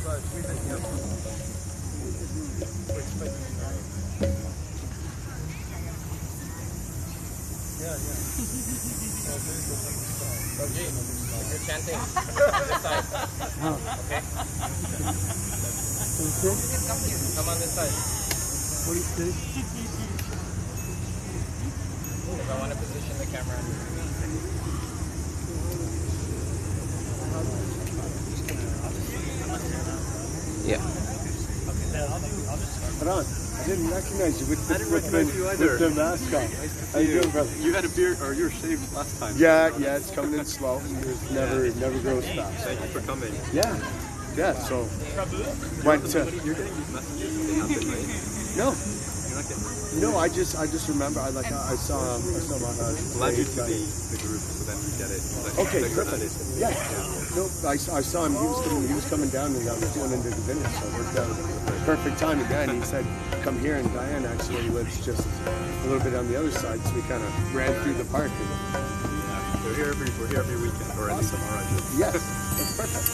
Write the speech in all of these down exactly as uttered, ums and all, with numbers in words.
Yeah, yeah. Okay, if you're chanting, this side. Oh. Okay? Come on this side. What do you say? I want to position the camera. Yeah. Hold on. I didn't recognize you with the, I didn't with recognize the, you either. with the mask on. How you doing, brother? You had a beard, or you were shaved last time. Yeah, yeah, it's coming in slow. It never, it never grows fast. Thank you for coming. Yeah, yeah. So went to. You're getting these messages when they happen, right? No, You're not getting them. no. I just, I just remember. I like, I saw him. I saw him on a. I'll add you to the, the group so then you get it. Like, Okay, like perfect. Yeah. No, I, I saw him. He was coming. He was coming down, and I was doing into the business. So it worked out. Perfect time again. He said, "Come here." And Diane actually lives just a little bit on the other side, so we kind of ran through the park. And, yeah, we're here every we're here every weekend, or at least tomorrow. I should. yes, that's perfect.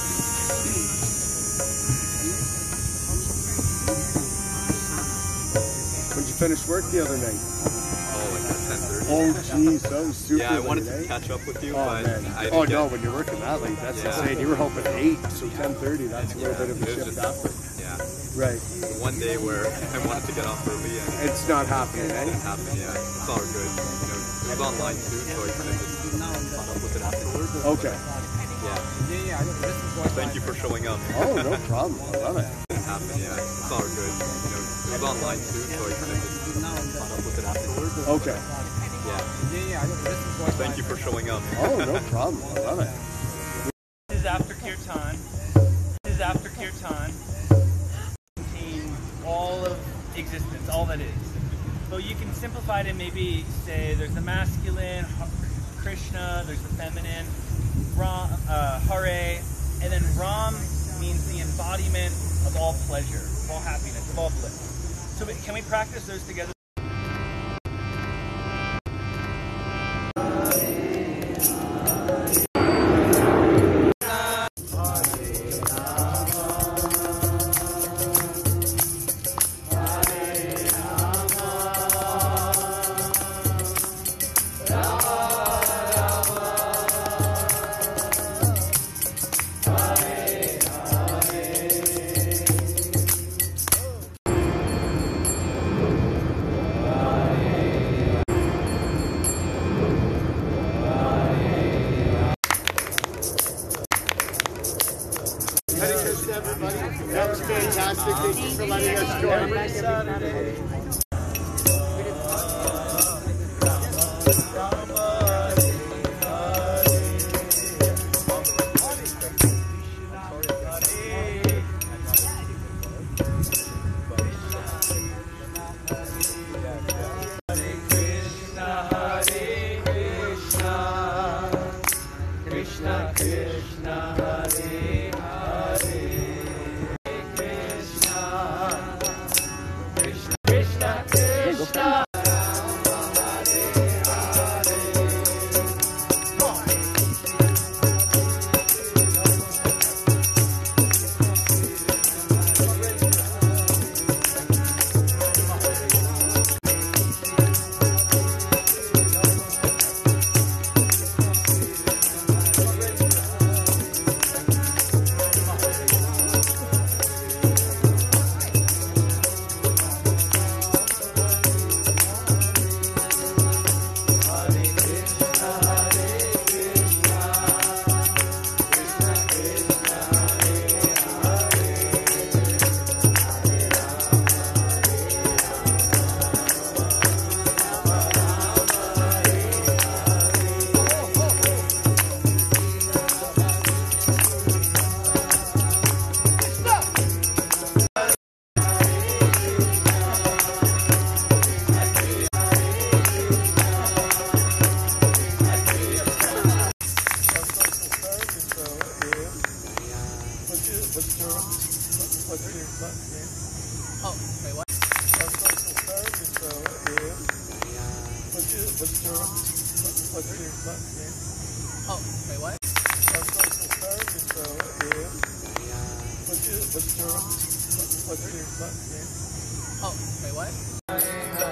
When did you finish work the other night? Oh, like at ten thirty. Oh, jeez, that was super. Yeah, I wanted late, to eh? catch up with you, Oh, but man. I didn't Oh get, no, when you're working that late, that's Yeah. insane. You were hoping eight, so ten thirty. That's a little bit of a it was shift just- after. Yeah. Right. One day where I wanted to get off early and it It's not happening, eh? didn't happen. Yeah, it's all good. You know, it was online too, so I kind of just caught up with it afterwards. Okay. Yeah. Yeah, yeah. This is what Thank you for showing up. Oh, no problem. I love it. It didn't happen. Yeah, it's all good. You know, it was online too, so I kind of just caught up with it afterwards. Okay. Yeah. Yeah, yeah. This is what Thank you for showing up. Oh, no problem. I love it. This is after Kirtan. This is after Kirtan. All of existence, all that is. So you can simplify it and maybe say there's the masculine, Krishna, there's the feminine, Ram, uh, Hare, and then Ram means the embodiment of all pleasure, of all happiness, of all bliss. So can we practice those together? That was fantastic. Thank you for letting us join. Krishna, Krishna, Hare Hare. Krishna, Krishna. Oh, wait, what? What's your, what's your last name? Oh, wait, what? Our social service, so, yeah. What's What's your, what's your, what's your? Oh, wait, what?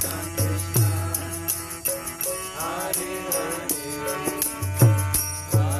Hare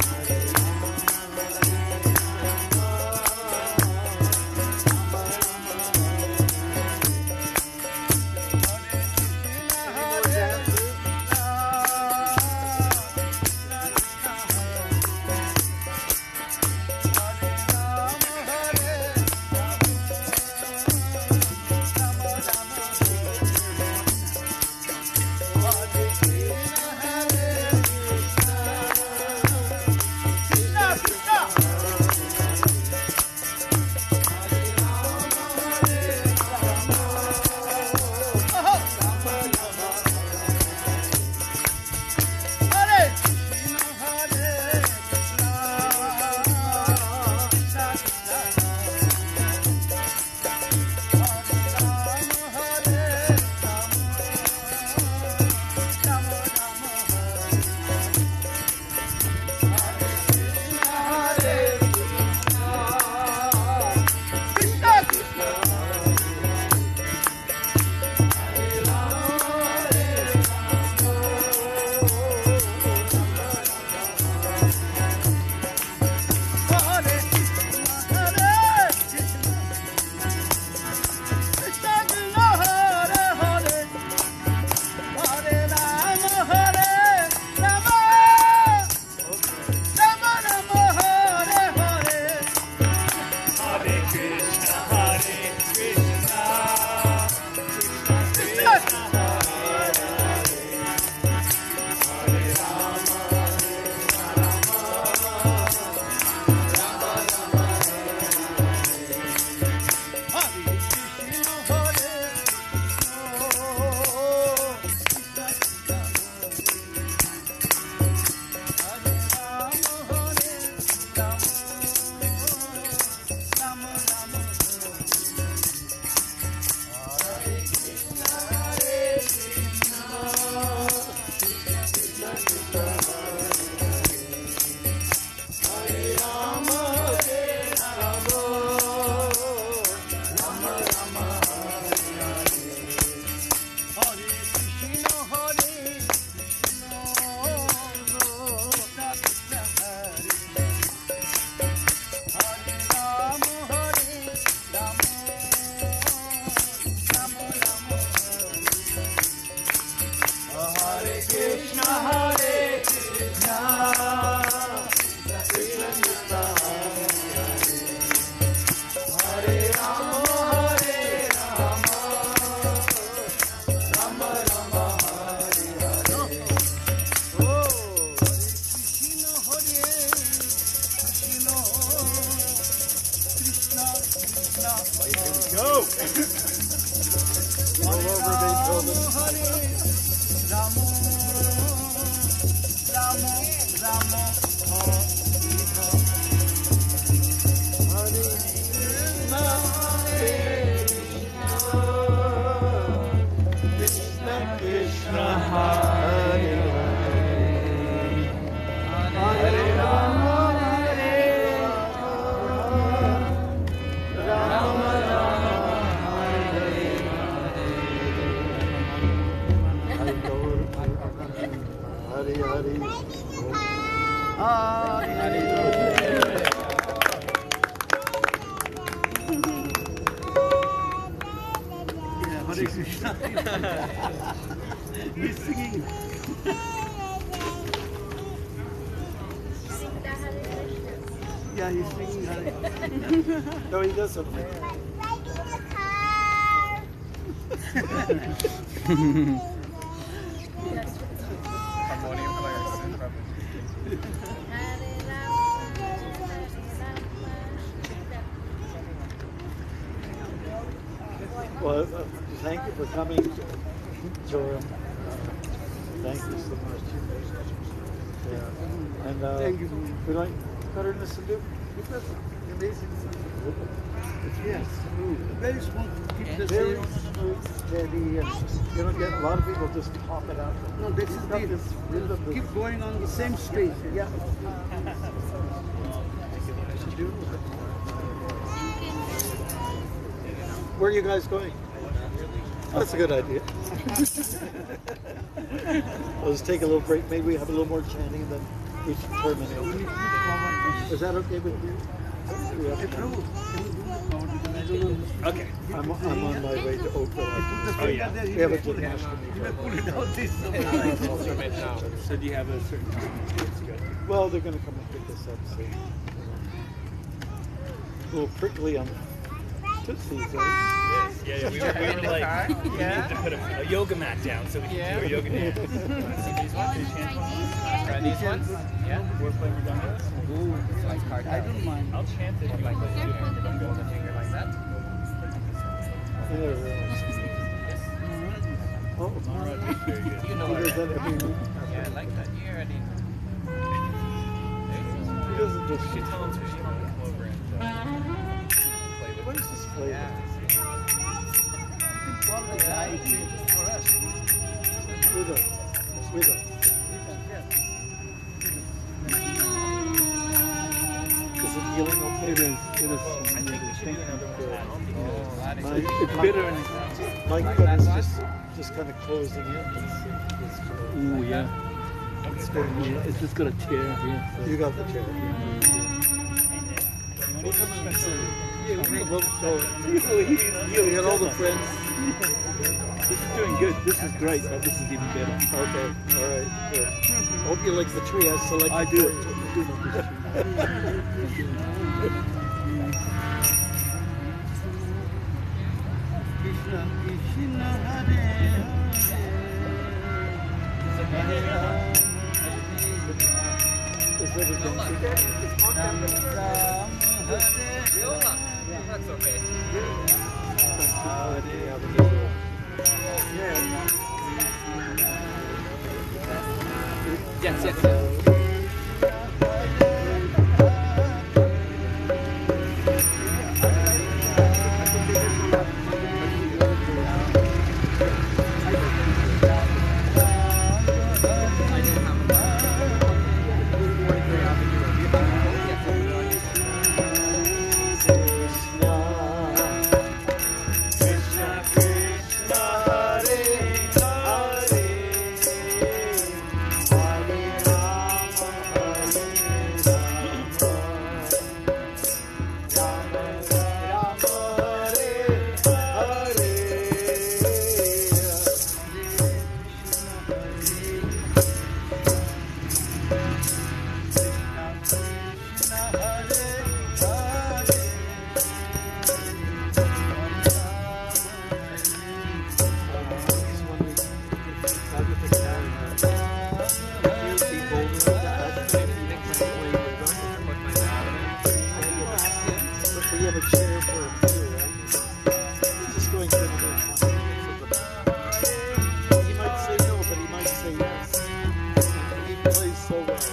He's singing. Yeah, he's singing. No, he does something. Harmonium players in probably. Well, uh, thank you for coming, Joram. Thank you so much. Yeah. And uh, thank you. We like better than some good. Amazing. Yes. Very smooth. Keep the very smooth, steady, and you don't get a lot of people just pop it out. No, this is the this rhythm. Keep going on the same street. Yeah. Where are you guys going? That's a good idea. Let's take a little break. Maybe we have a little more chanting and then we should terminate. Is that okay with you? We have to- Okay. I'm, I'm on my way to Oakville. Oh yeah. We have a gymnastics. Instrument now. So do you have a certain time? It's good. Well, they're going to come and pick us up soon. A little prickly on Tootsies. Right? Yeah, yeah. We were, we were like, we need to put a, a yoga mat down so we can Yeah. do our yoga dance. See these ones? Try these ones? Yeah. We're playing redundant. Ooh, it's like hard. I don't mind. I'll chant it if you Like like. this. You can hold the finger like that. Yeah, really. Oh, All right, very good. You know he what? does that every week. Yeah, I like that. You already know. He doesn't just You should tell him to come over and uh, play with What is this flavor? Yeah. With us. With us. Is it healing okay? It is. It is. I think we should do another one. Oh, that is Mike, good. it's bitter and my foot is just, just kind of closing in. It's, it's, Ooh, yeah. It's, got, yeah. It's just got a tear here. you got the chair. Well, so, you, you got all the friends. This is doing good. This is great, but this is even better. Okay, all right, good. Hope you like the tree I selected. I do. for you. Is everything Viola. That's okay. Yes, yes, yes. We have a chair for him too, right? He's just going through the He might say no, but he might say yes. He plays so well.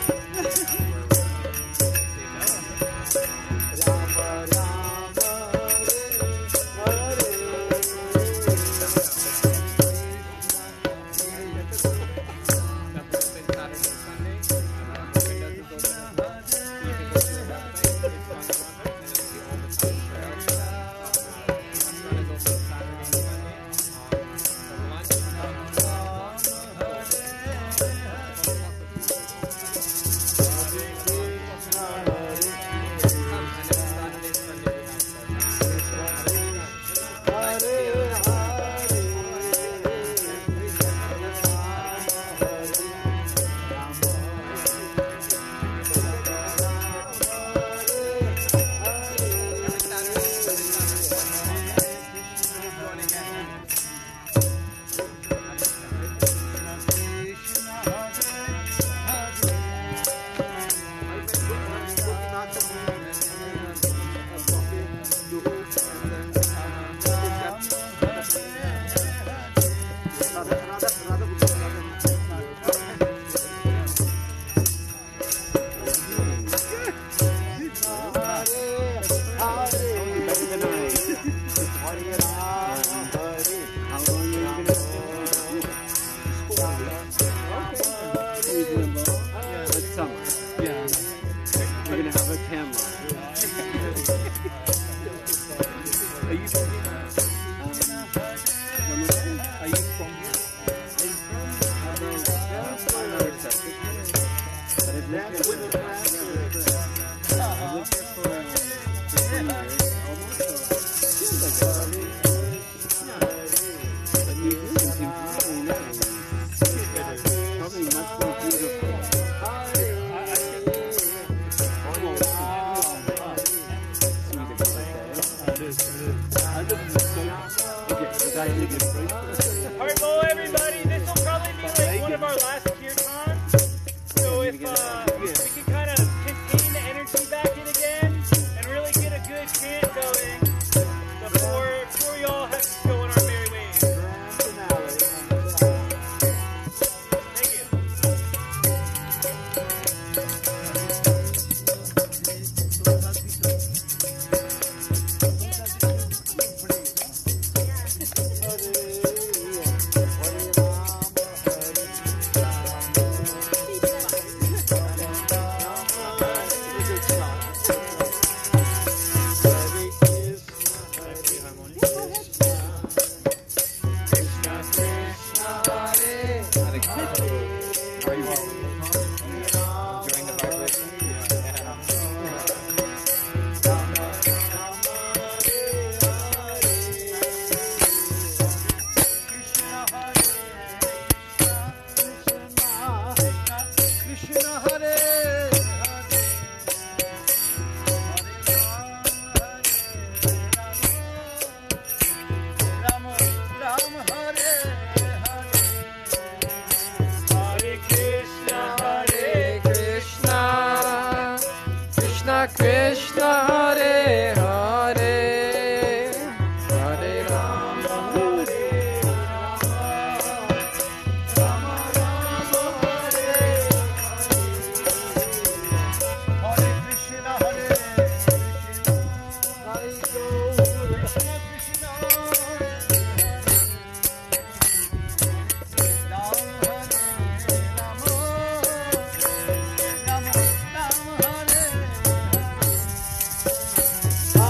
Are you from here? Krishna Hare Hare Hare Rama Hare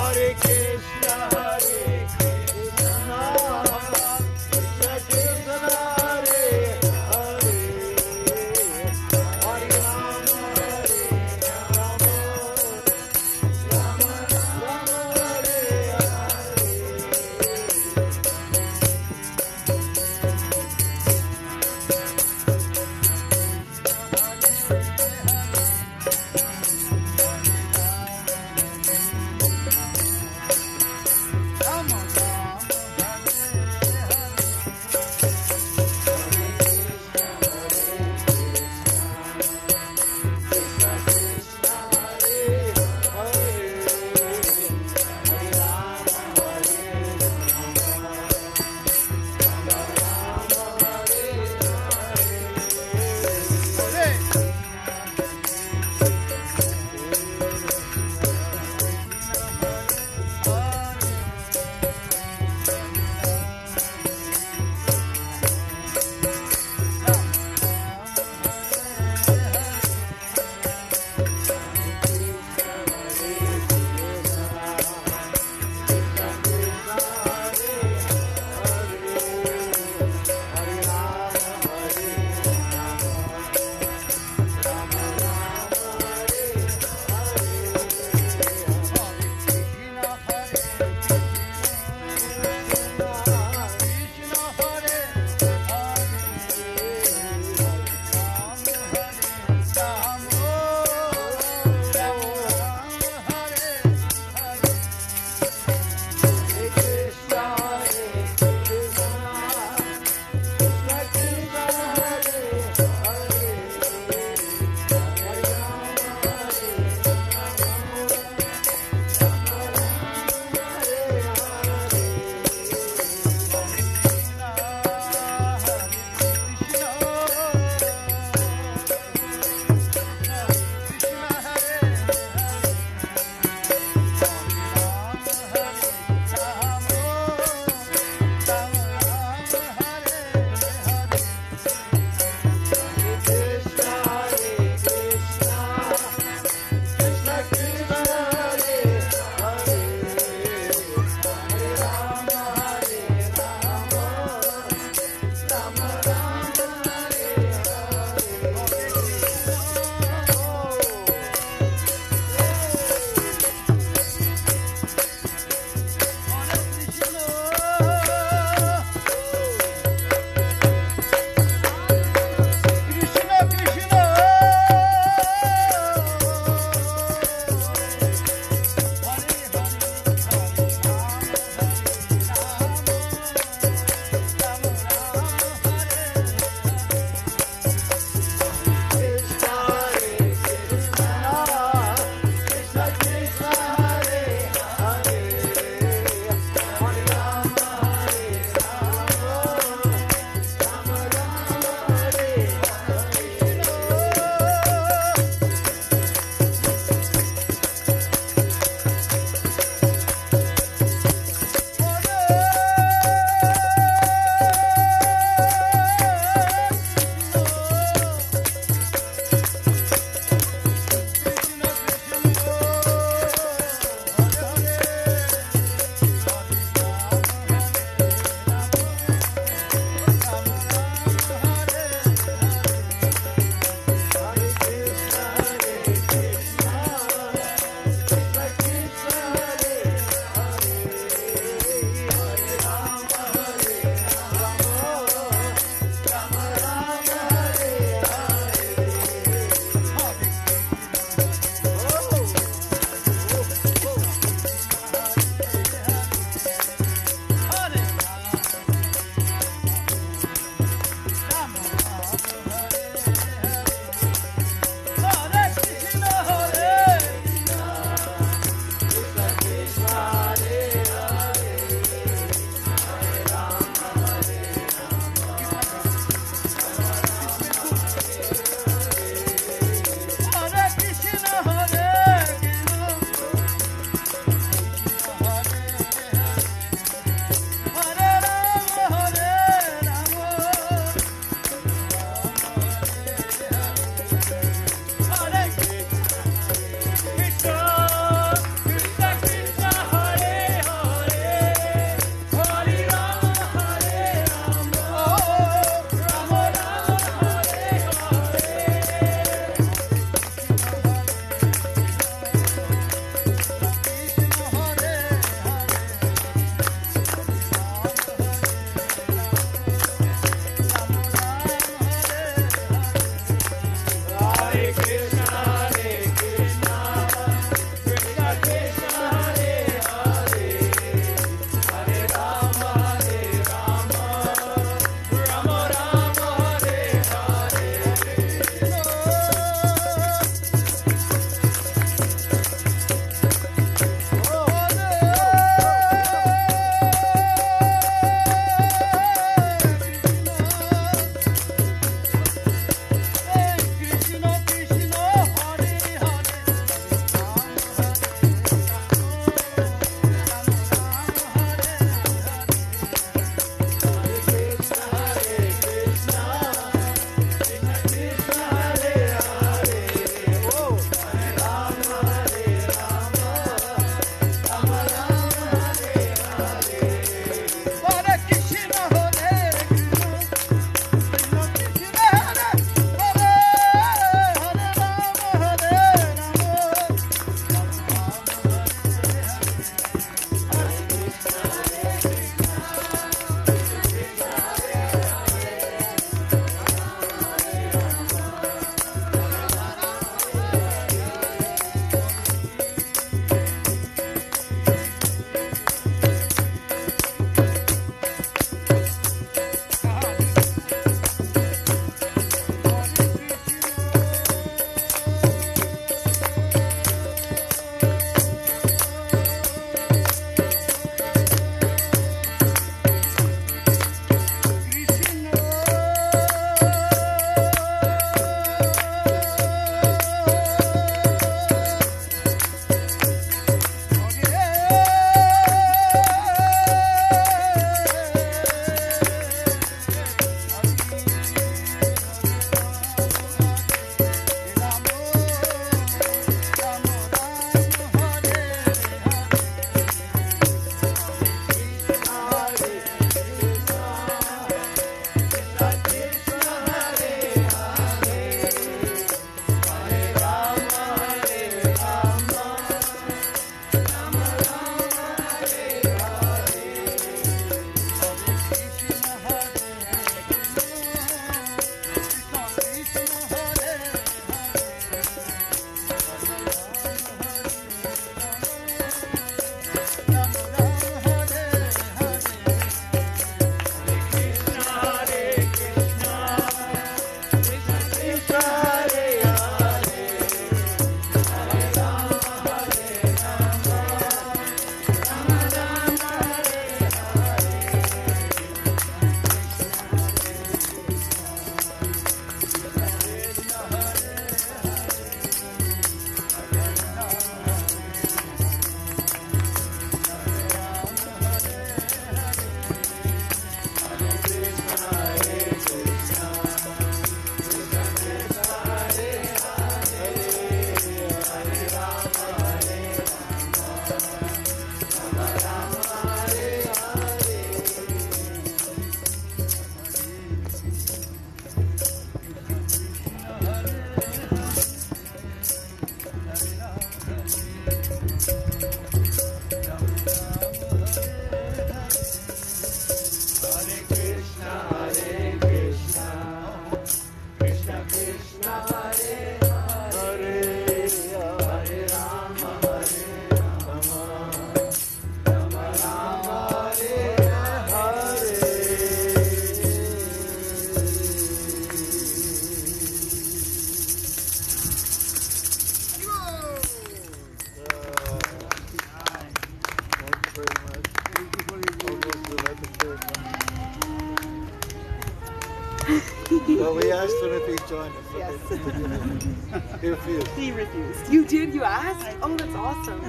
Well, we asked him if he'd join us. Yes. He refused. He refused. You did? You asked? Oh, that's awesome.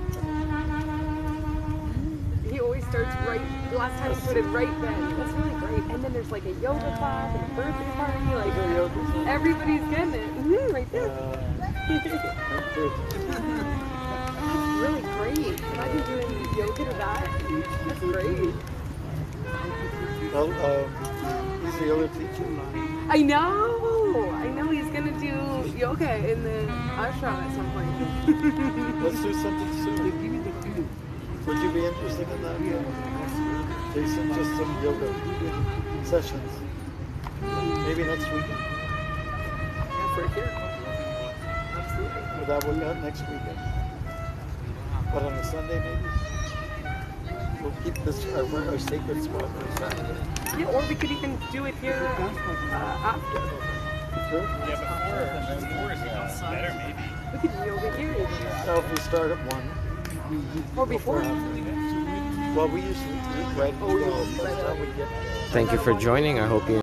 He always starts right, last time he started right then. That's really great. And then there's like a yoga class and a birthday party. Like, everybody's getting it. Mhm, right there. That's really great. Imagine doing yoga to that. That's great. Well, um, he's the yoga teacher. I know. I know he's gonna do yoga in the ashram at some point. Let's do something soon. Would you be interested in that? Yeah. Jason, just some yoga sessions. Maybe next weekend. Yeah, for here. Absolutely. Would that work out next weekend? But on a Sunday, maybe? We'll keep this our, our sacred spot for Saturday. Yeah, or we could even do it here uh, after. Sure? Yeah, before, before is better maybe. We could do yoga here even. Now, if we start at one. Or before. Well, we usually eat right at twelve. By the time we get there. Thank you for joining. I hope you